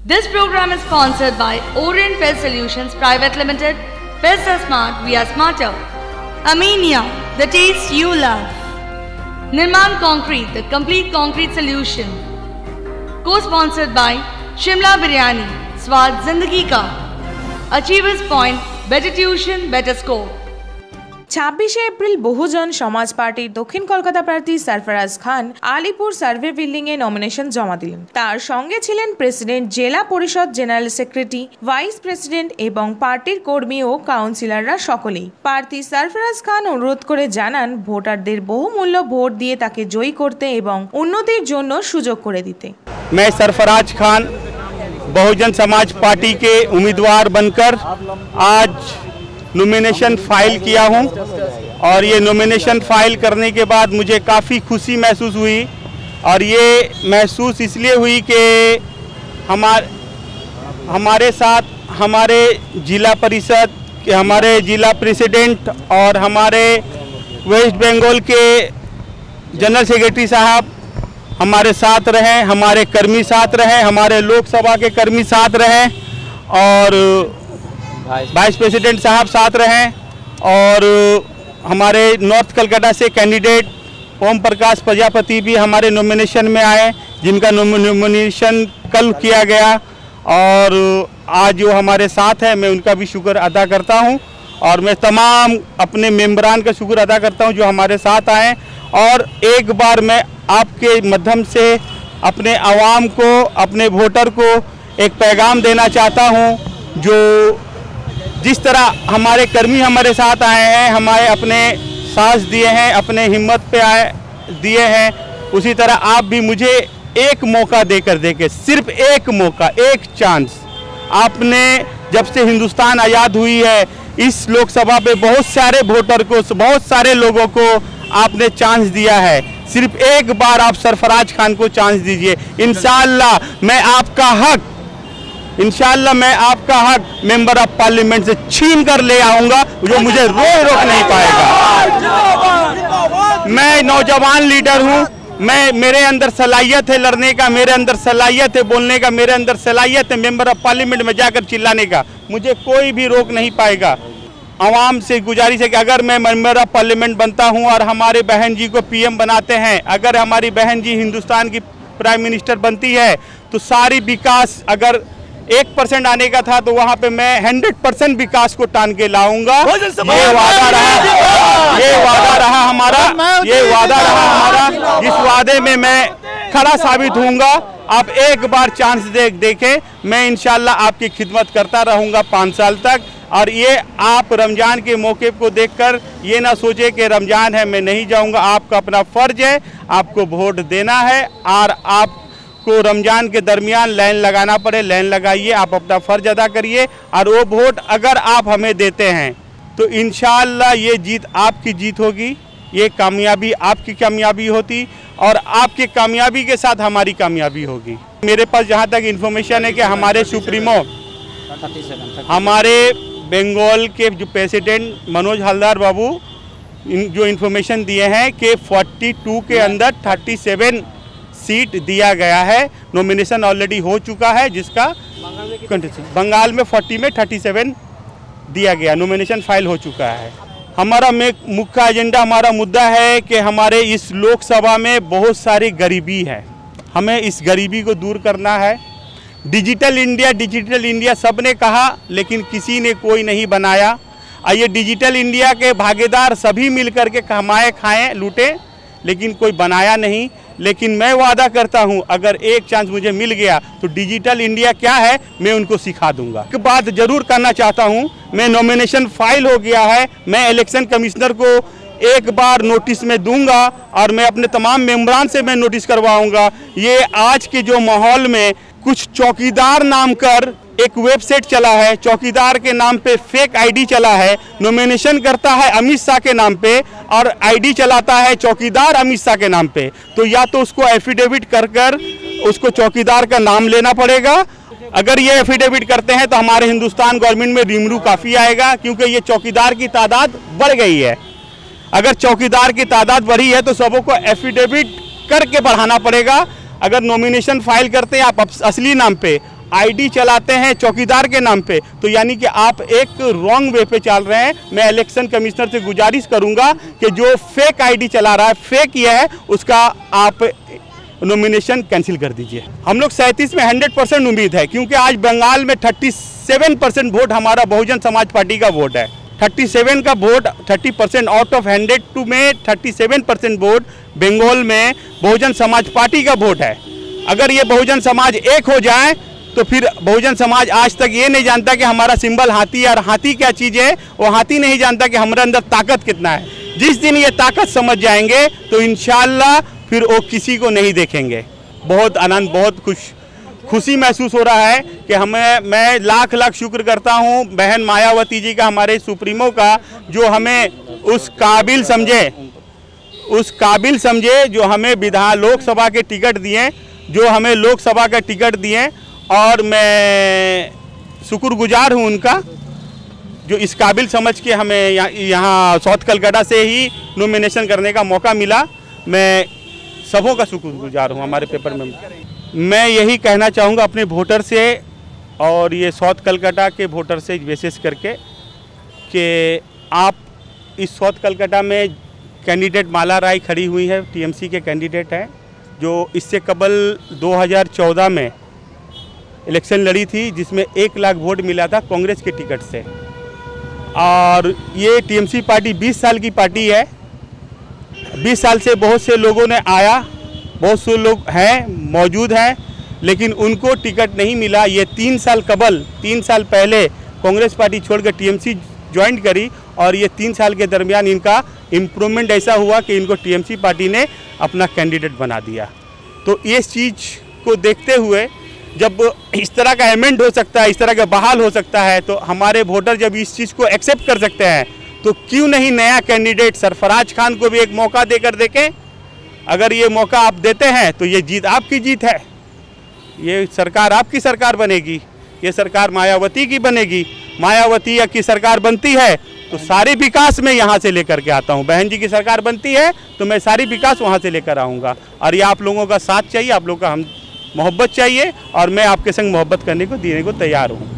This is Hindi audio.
This program is sponsored by Orient Pest Solutions Private Limited. Pests are smart, we are smarter. Amenia, the taste you love. Nirman Concrete, the complete concrete solution. Co-sponsored by Shimla Biryani, Swad Zindagi Ka. Achievers Point, better tuition, better score. 26 April Bahujan Samaj পার্টির দক্ষিণ কলকাতা প্রার্থী সরফরাজ খান আলিপুর সার্ভে বিল্ডিং এ নমিনেশন জমা দিলেন। তার সঙ্গে ছিলেন প্রেসিডেন্ট, জেলা পরিষদ জেনারেল সেক্রেটারি, ভাইস প্রেসিডেন্ট এবং পার্টির কর্মী ও কাউন্সিলররা সকলেই। প্রার্থী সরফরাজ খান অনুরোধ করে জানান ভোটারদের বহুমূল্য ভোট দিয়ে তাকে জয়ী করতে এবং উন্নতির জন্য সুযোগ করে দিতে। मैं सरफराज खान बहुजन समाज पार्टी के उम्मीदवार बनकर आज नॉमिनेशन फाइल किया हूं और ये नॉमिनेशन फाइल करने के बाद मुझे काफ़ी खुशी महसूस हुई और ये महसूस इसलिए हुई कि हमारे साथ हमारे जिला परिषद के हमारे जिला प्रेसिडेंट और हमारे वेस्ट बंगाल के जनरल सेक्रेटरी साहब हमारे साथ रहे, हमारे कर्मी साथ रहे, हमारे लोकसभा के कर्मी साथ रहे और वाइस प्रेसिडेंट साहब साथ रहे और हमारे नॉर्थ कलकत्ता से कैंडिडेट ओम प्रकाश प्रजापति भी हमारे नॉमिनेशन में आए, जिनका नॉमिनेशन कल किया गया और आज जो हमारे साथ है मैं उनका भी शुक्र अदा करता हूं और मैं तमाम अपने मेंबरान का शुक्र अदा करता हूं जो हमारे साथ आए। और एक बार मैं आपके माध्यम से अपने आवाम को, अपने वोटर को एक पैगाम देना चाहता हूं, जो जिस तरह हमारे कर्मी हमारे साथ आए हैं, हमारे अपने साथ दिए हैं, अपने हिम्मत पे दिए हैं, उसी तरह आप भी मुझे एक मौका देके सिर्फ एक मौका, एक चांस। आपने जब से हिंदुस्तान आज़ाद हुई है इस लोकसभा पे बहुत सारे वोटर को, बहुत सारे लोगों को आपने चांस दिया है, सिर्फ एक बार आप सरफराज खान को चांस दीजिए। इंशाअल्लाह मैं आपका हक मेंबर ऑफ पार्लियामेंट से छीन कर ले आऊंगा, जो मुझे रोक नहीं पाएगा। मैं नौजवान लीडर हूं, मेरे अंदर सलाहियत है लड़ने का, मेरे अंदर सलाहियत है बोलने का, मेरे अंदर सलाहियत है मेंबर ऑफ पार्लियामेंट में जाकर चिल्लाने का, मुझे कोई भी रोक नहीं पाएगा। आवाम से गुजारिश है कि अगर मैं मेंबर ऑफ पार्लियामेंट बनता हूं और हमारे बहन जी को पीएम बनाते हैं, अगर हमारी बहन जी हिंदुस्तान की प्राइम मिनिस्टर बनती है तो सारी विकास, अगर 1% आने का था तो वहां पे मैं 100% विकास को टान के लाऊंगा। ये वादा रहा हमारा, जिस वादे में मैं खरा साबित होऊंगा। आप एक बार चांस देखें, मैं इंशाल्लाह आपकी खिदमत करता रहूंगा 5 साल तक। और ये आप रमज़ान के मौके को देखकर ये ना सोचे कि रमज़ान है मैं नहीं जाऊंगा, आपका अपना फ़र्ज है, आपको वोट देना है और आपको रमज़ान के दरमियान लाइन लगाना पड़े, लाइन लगाइए, आप अपना फ़र्ज अदा करिए और वो वोट अगर आप हमें देते हैं तो इंशाअल्लाह ये जीत आपकी जीत होगी, ये कामयाबी आपकी कामयाबी होती और आपकी कामयाबी के साथ हमारी कामयाबी होगी। मेरे पास जहाँ तक इन्फॉर्मेशन है कि हमारे सुप्रीमो, हमारे बंगाल के जो प्रेसिडेंट मनोज हलदार बाबू जो इन्फॉर्मेशन दिए हैं कि 42 के अंदर 37 सीट दिया गया है, नॉमिनेशन ऑलरेडी हो चुका है, जिसका बंगाल में 40 में 37 दिया गया, नॉमिनेशन फाइल हो चुका है। हमारा मुख्य एजेंडा, हमारा मुद्दा है कि हमारे इस लोकसभा में बहुत सारी गरीबी है, हमें इस गरीबी को दूर करना है। डिजिटल इंडिया सबने कहा लेकिन किसी ने कोई नहीं बनाया। ये डिजिटल इंडिया के भागीदार सभी मिलकर के कमाए खाएं लूटे, लेकिन कोई बनाया नहीं। लेकिन मैं वादा करता हूं अगर एक चांस मुझे मिल गया तो डिजिटल इंडिया क्या है मैं उनको सिखा दूंगा। एक बात जरूर करना चाहता हूं, मैं नॉमिनेशन फाइल हो गया है, मैं इलेक्शन कमिश्नर को एक बार नोटिस में दूंगा और मैं अपने तमाम मेंबरान से मैं नोटिस करवाऊंगा। ये आज के जो माहौल में कुछ चौकीदार नाम कर एक वेबसाइट चला है, चौकीदार के नाम पे फेक आईडी चला है, नॉमिनेशन करता है अमित शाह के नाम पे और आईडी चलाता है चौकीदार अमित शाह के नाम पे, तो या तो उसको एफिडेविट कर उसको चौकीदार का नाम लेना पड़ेगा। अगर ये एफिडेविट करते हैं तो हमारे हिंदुस्तान गवर्नमेंट में रिमरू काफ़ी आएगा, क्योंकि ये चौकीदार की तादाद बढ़ गई है। अगर चौकीदार की तादाद बढ़ी है तो सबों को एफिडेविट करके बढ़ाना पड़ेगा। अगर नॉमिनेशन फाइल करते हैं आप असली नाम पे आईडी चलाते हैं चौकीदार के नाम पे, तो यानी कि आप एक रॉन्ग वे पे चल रहे हैं। मैं इलेक्शन कमिश्नर से गुजारिश करूंगा कि जो फेक आईडी चला रहा है, फेक ये है, उसका आप नॉमिनेशन कैंसिल कर दीजिए। हम लोग 37 में 100% उम्मीद है, क्योंकि आज बंगाल में 37% वोट हमारा बहुजन समाज पार्टी का वोट है। 37 का वोट, 30% आउट ऑफ 102 में 37% वोट बंगाल में बहुजन समाज पार्टी का वोट है। अगर ये बहुजन समाज एक हो जाए तो फिर बहुजन समाज आज तक ये नहीं जानता कि हमारा सिंबल हाथी है, और हाथी क्या चीज़ है, वो हाथी नहीं जानता कि हमारे अंदर ताकत कितना है। जिस दिन ये ताकत समझ जाएंगे तो इंशाल्लाह फिर वो किसी को नहीं देखेंगे। बहुत आनंद, बहुत खुशी महसूस हो रहा है कि मैं लाख लाख शुक्र करता हूँ बहन मायावती जी का, हमारे सुप्रीमो का, जो हमें उस काबिल समझे जो हमें लोकसभा के टिकट दिए, जो हमें लोकसभा का टिकट दिए, और मैं शुक्रगुजार हूँ उनका, जो इस काबिल समझ के हमें यहाँ साउथ कलकत्ता से ही नॉमिनेशन करने का मौका मिला। मैं सबों का शुक्रगुजार हूँ। हमारे पेपर में मैं यही कहना चाहूँगा अपने वोटर से, और ये साउथ कलकत्ता के वोटर से विशेष करके, कि आप इस साउथ कलकत्ता में कैंडिडेट माला राय खड़ी हुई है, टीएमसी के कैंडिडेट हैं, जो इससे कबल 2014 में इलेक्शन लड़ी थी, जिसमें 1 लाख वोट मिला था कांग्रेस के टिकट से। और ये टीएमसी पार्टी 20 साल की पार्टी है। 20 साल से बहुत से लोगों ने आया, बहुत से लोग हैं, मौजूद हैं, लेकिन उनको टिकट नहीं मिला। ये 3 साल पहले कांग्रेस पार्टी छोड़कर टीएमसी ज्वाइन करी, और ये 3 साल के दरमियान इनका इम्प्रूवमेंट ऐसा हुआ कि इनको टीएमसी पार्टी ने अपना कैंडिडेट बना दिया। तो इस चीज़ को देखते हुए, जब इस तरह का अमेंड हो सकता है, इस तरह का बहाल हो सकता है, तो हमारे वोटर जब इस चीज़ को एक्सेप्ट कर सकते हैं, तो क्यों नहीं नया कैंडिडेट सरफराज खान को भी एक मौका देकर देखें। अगर ये मौका आप देते हैं तो ये जीत आपकी जीत है, ये सरकार आपकी सरकार बनेगी, ये सरकार मायावती की बनेगी। मायावती की सरकार बनती है तो सारे विकास मैं यहाँ से लेकर के आता हूँ। बहन जी की सरकार बनती है तो मैं सारी विकास वहाँ से लेकर आऊँगा, और ये आप लोगों का साथ चाहिए, आप लोगों का हम मोहब्बत चाहिए, और मैं आपके संग मोहब्बत करने को देने को तैयार हूँ।